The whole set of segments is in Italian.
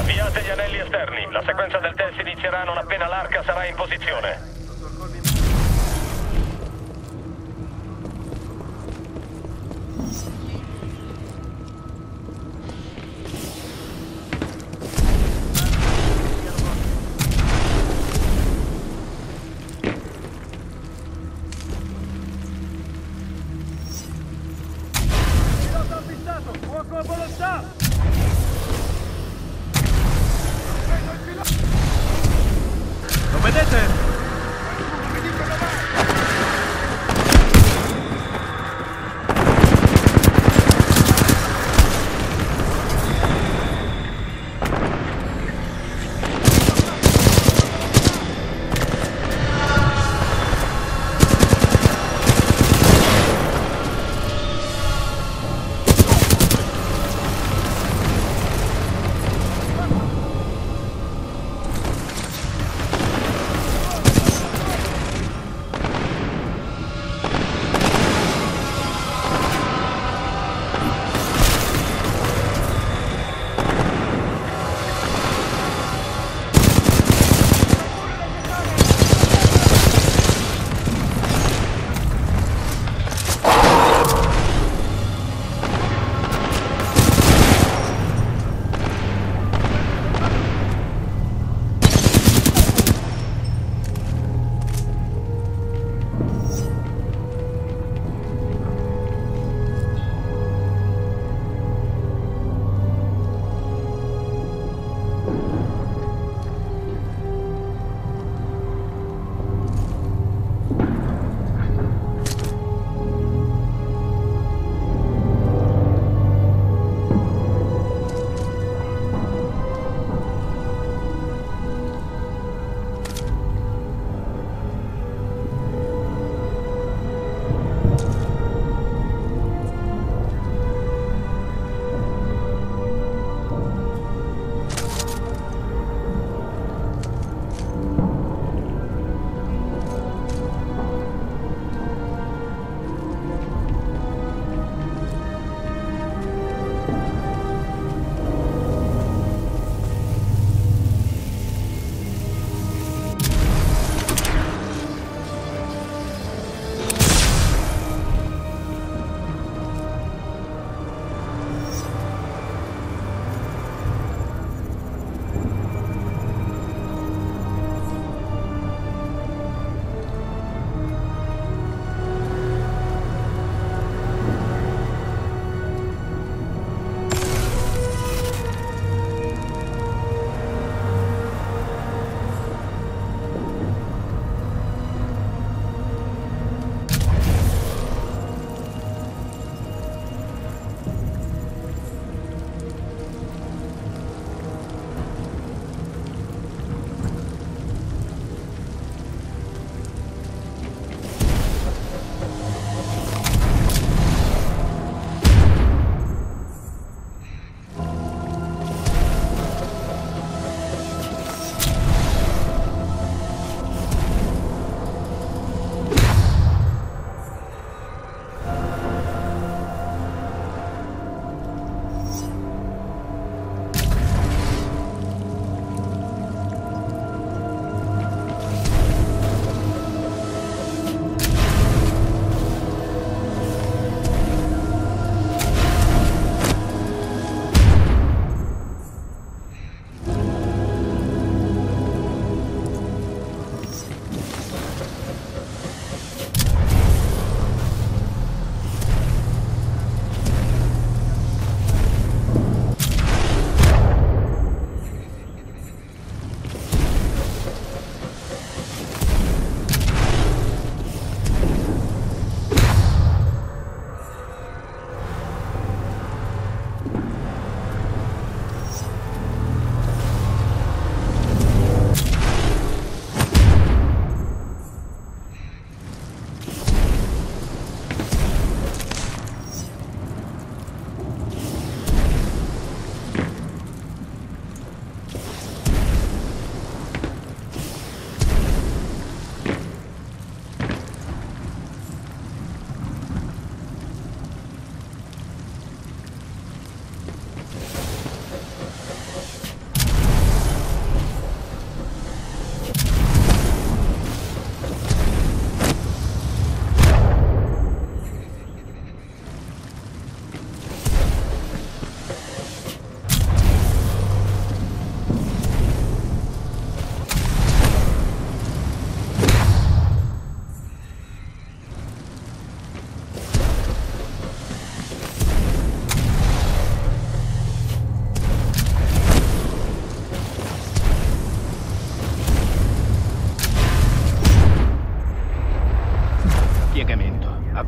Avviate gli anelli esterni. La sequenza del test inizierà non appena l'arca sarà in posizione. Fuoco a volontà! Lo vedete?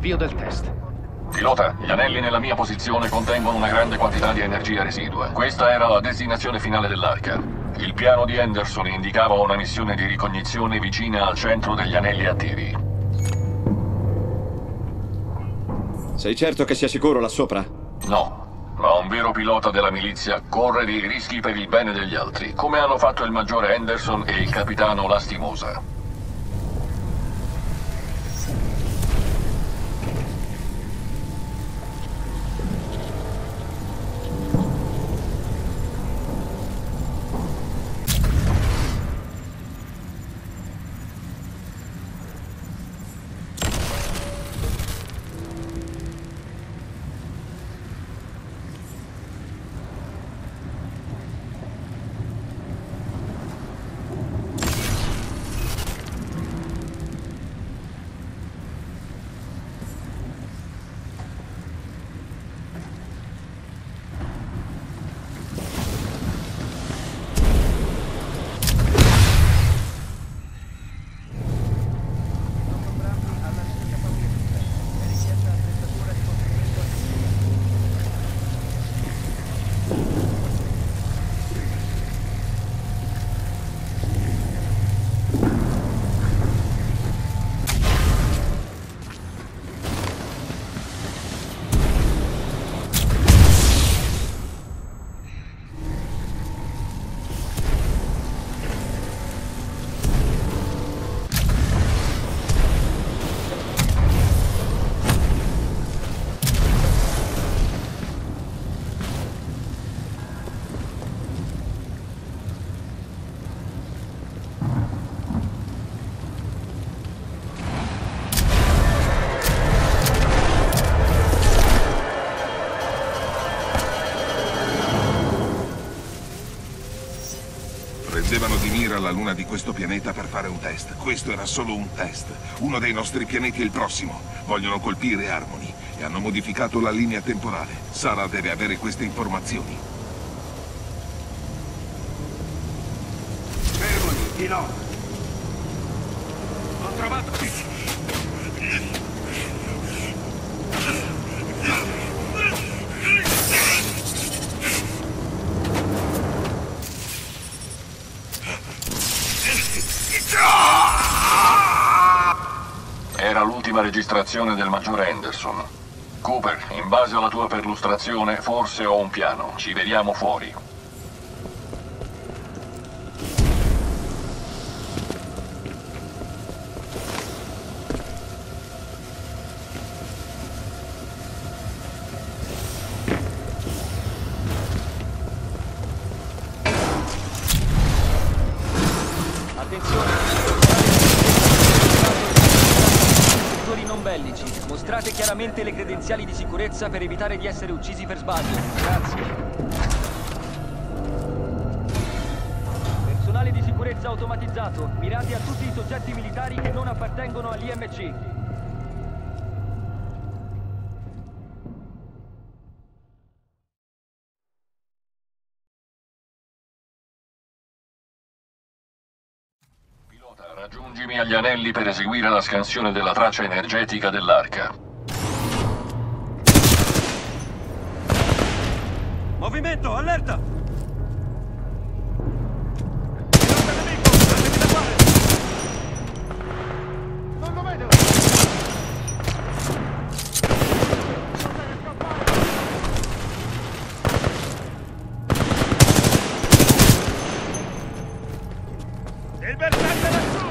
l'avvio del test. Pilota, gli anelli nella mia posizione contengono una grande quantità di energia residua. Questa era la destinazione finale dell'arca. Il piano di Henderson indicava una missione di ricognizione vicina al centro degli anelli attivi. Sei certo che sia sicuro là sopra? No, ma un vero pilota della milizia corre dei rischi per il bene degli altri, come hanno fatto il maggiore Henderson e il capitano Lastimosa. Prendevano di mira la luna di questo pianeta per fare un test. Questo era solo un test. Uno dei nostri pianeti è il prossimo. Vogliono colpire Harmony e hanno modificato la linea temporale. Sara deve avere queste informazioni. Fermati, di no! Ho trovato... Era l'ultima registrazione del maggiore Henderson. Cooper, in base alla tua perlustrazione, forse ho un piano. Ci vediamo fuori. Mostrate chiaramente le credenziali di sicurezza per evitare di essere uccisi per sbaglio. Grazie. Personale di sicurezza automatizzato. Mirati a tutti i soggetti militari che non appartengono all'IMC. Raggiungimi agli anelli per eseguire la scansione della traccia energetica dell'arca. Movimento, allerta! Non lo vedo! Il bersaglio lassù!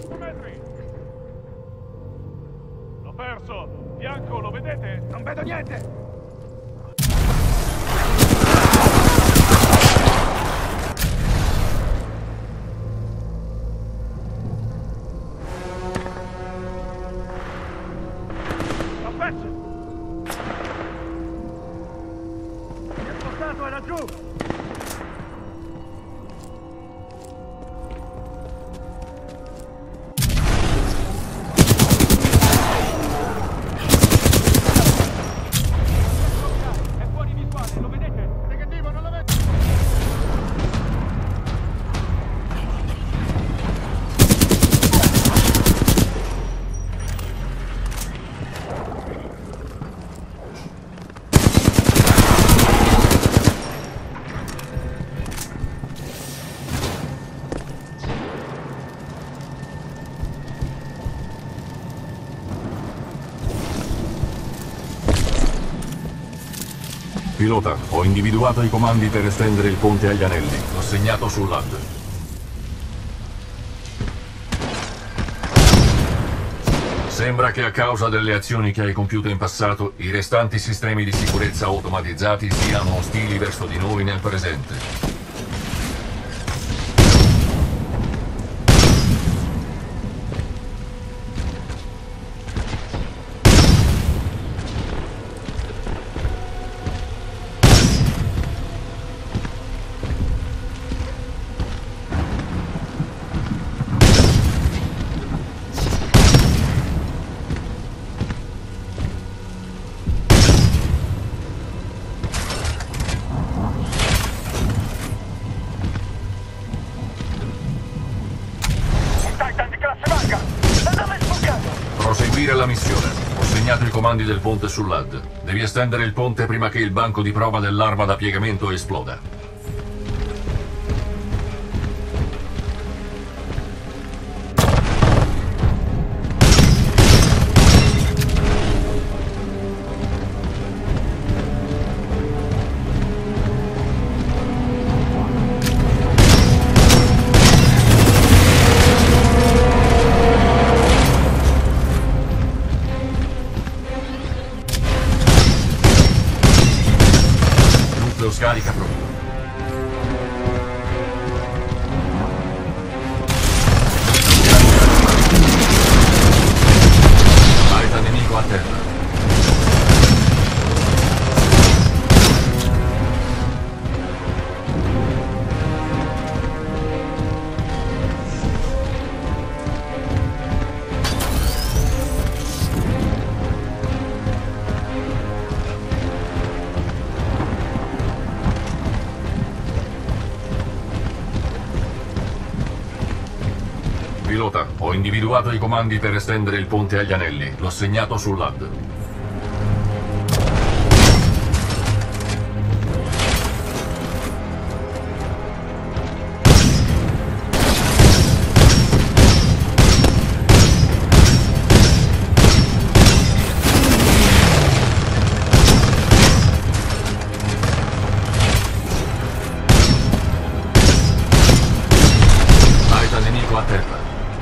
5 metri! L'ho perso! Bianco, lo vedete? Non vedo niente! L'ho perso! Si è spostato, è laggiù! Pilota, ho individuato i comandi per estendere il ponte agli anelli. L'ho segnato sull'HUD. Sembra che a causa delle azioni che hai compiuto in passato, i restanti sistemi di sicurezza automatizzati siano ostili verso di noi nel presente. Proseguire la missione. Ho segnato i comandi del ponte sull'HUD. Devi estendere il ponte prima che il banco di prova dell'arma da piegamento esploda. Scarica pronto. Titan nemico a terra. Pilota, ho individuato i comandi per estendere il ponte agli anelli. L'ho segnato sull'HUD. Titan nemico a terra.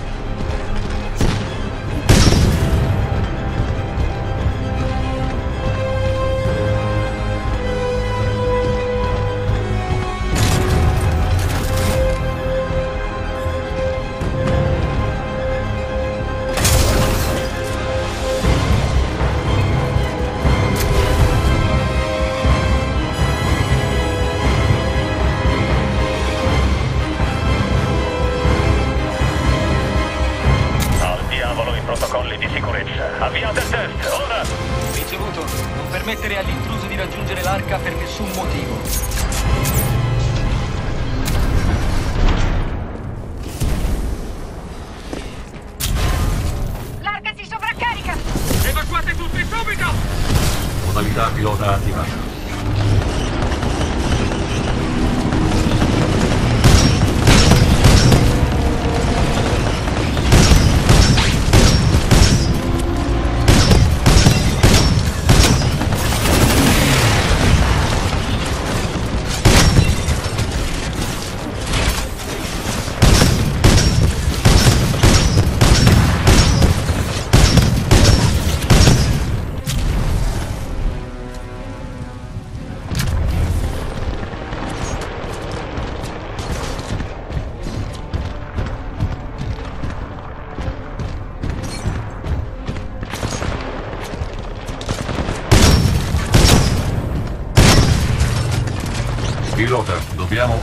Protocolli di sicurezza. Avviate il test, ora! Ricevuto. Non permettere all'intruso di raggiungere l'arca per nessun motivo. L'arca si sovraccarica! Evacuate tutti subito! Modalità pilota attivata.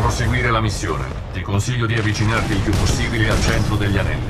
proseguire la missione. Ti consiglio di avvicinarti il più possibile al centro degli anelli.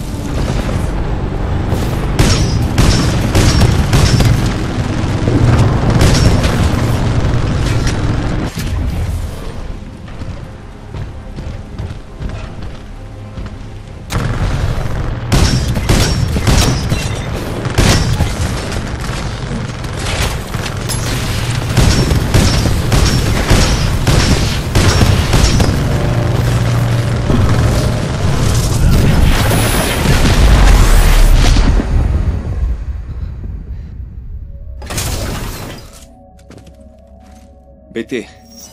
BT.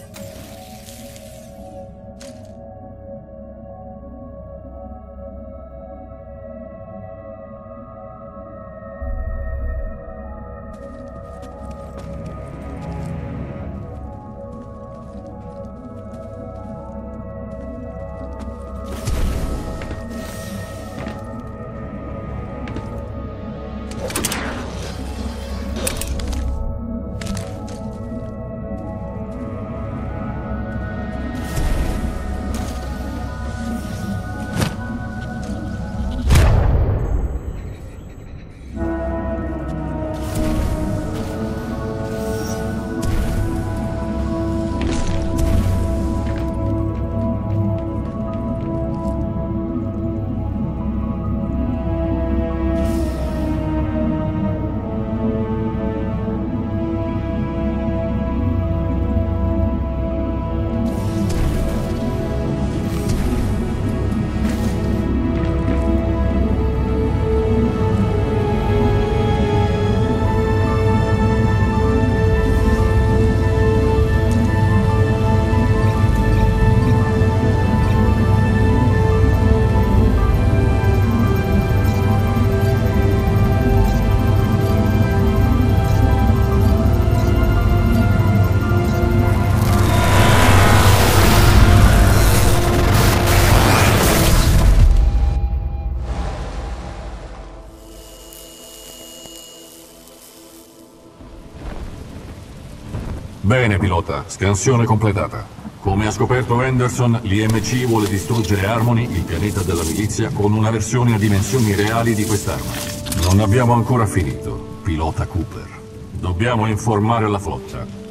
Bene, pilota. Scansione completata. Come ha scoperto Henderson, l'IMC vuole distruggere Harmony, il pianeta della milizia, con una versione a dimensioni reali di quest'arma. Non abbiamo ancora finito, pilota Cooper. Dobbiamo informare la flotta.